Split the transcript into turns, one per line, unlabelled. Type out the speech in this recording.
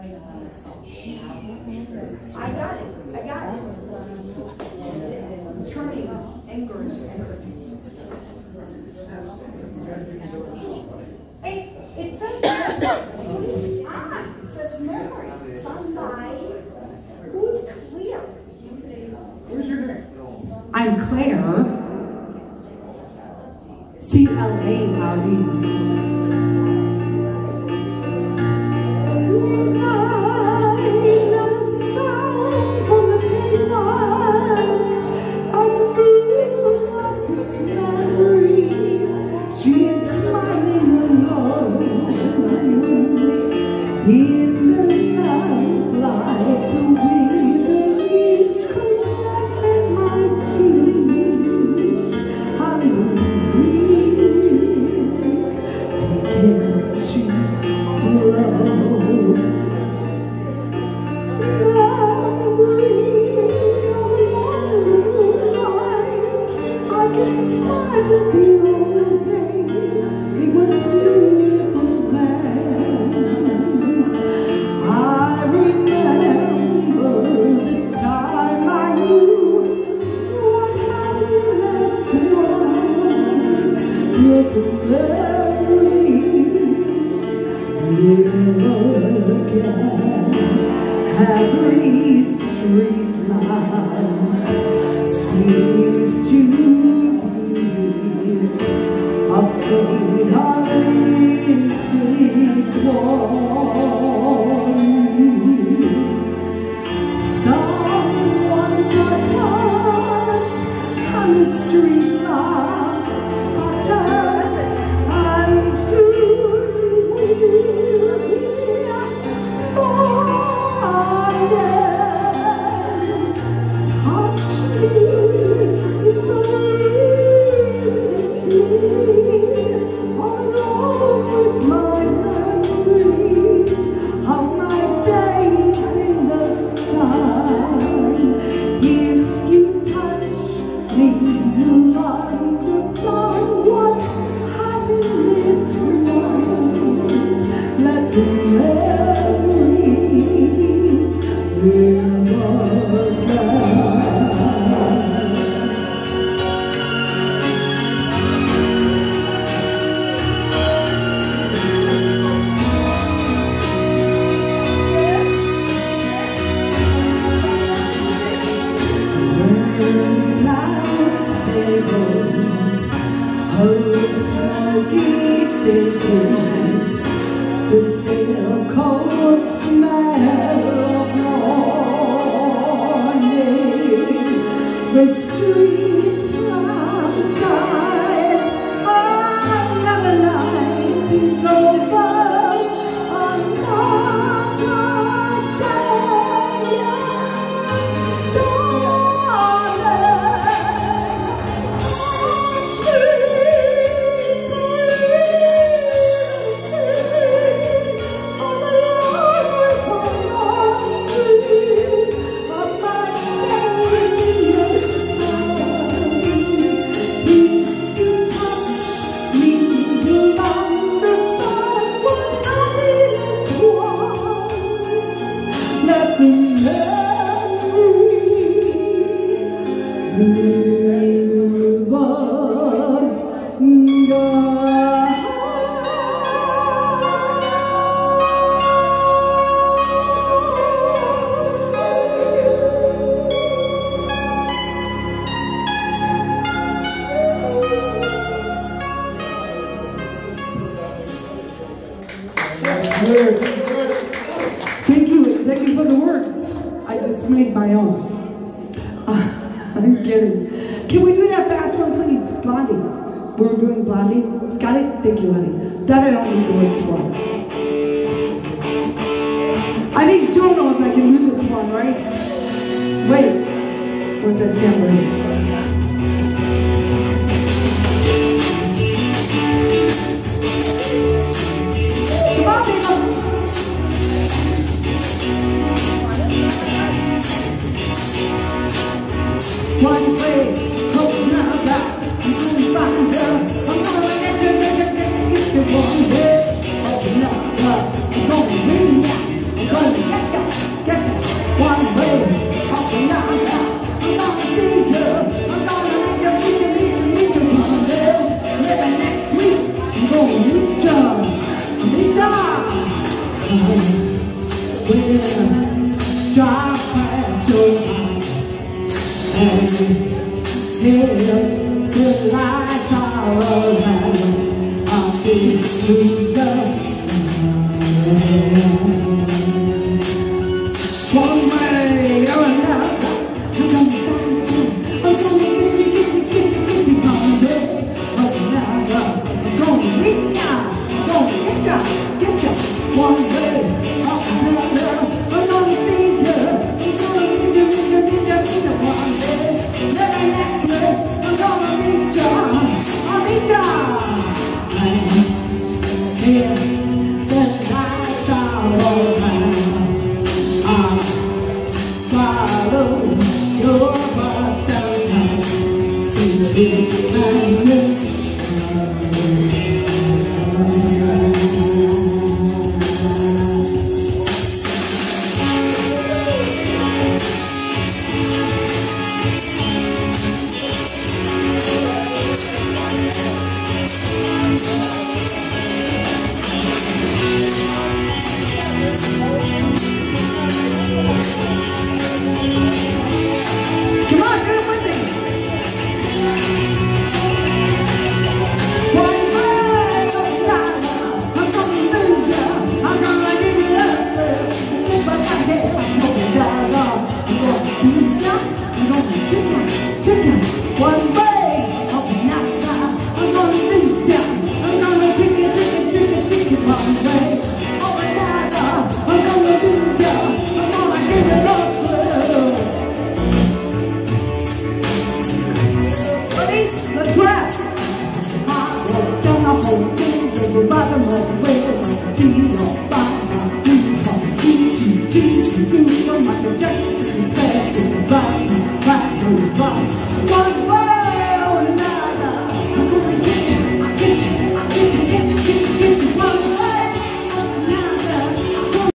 I got it. I got it. Turning anger into energy. It says memory. It says memory. Somebody who's clear.
What's your name?
I'm Claire. C-L-A-R-E. Every street light seems to be afraid of its equal. Someone got us on the street lights, got us, and soon we will be touch me, it's so easy, along with my memories of my days in the sun. If you touch me, you'll understand what happiness was. Let the memories live again. The stale cold smell of morning, the street lamp dies, another night is over, another day is Thank you for the words. I just made my own. I'm kidding. Can we do that fast one, please? Blondie. We're doing Blondie. Got it? Thank you, honey. That I don't need the words for. I think Joe knows I can do this one, right? Wait. Where's that tambourine? Come on, people. One way, hope now that you can find her. I'm gonna get you one day. Open up, I'm gonna bring that. I'm gonna When drive past your house and hear the lights are around, I'll be loser. One way or another, I'm gonna get you hungry. Another, I'm gonna reach out, I'm gonna get ya. One way or another, I'm gonna feed ya. I'm gonna get ya one day. Then next way, I'm gonna reach ya, I'll reach ya. And here, the lights are all around. Follow your heart down to the big man. Come on, do it with me. One way or another, I'm gonna lose ya. I'm gonna give you up. If I got it, I'm gonna die. I'm gonna lose ya. I'm gonna trick ya. One way or another, I'm gonna lose ya. I'm gonna trick ya. One way or another, I'm gonna lose ya. I'm gonna give you up. Let's rap! I walk down the whole thing to the bottom of the way. See your body, do some easy, Michael Jackson, back to the bottom.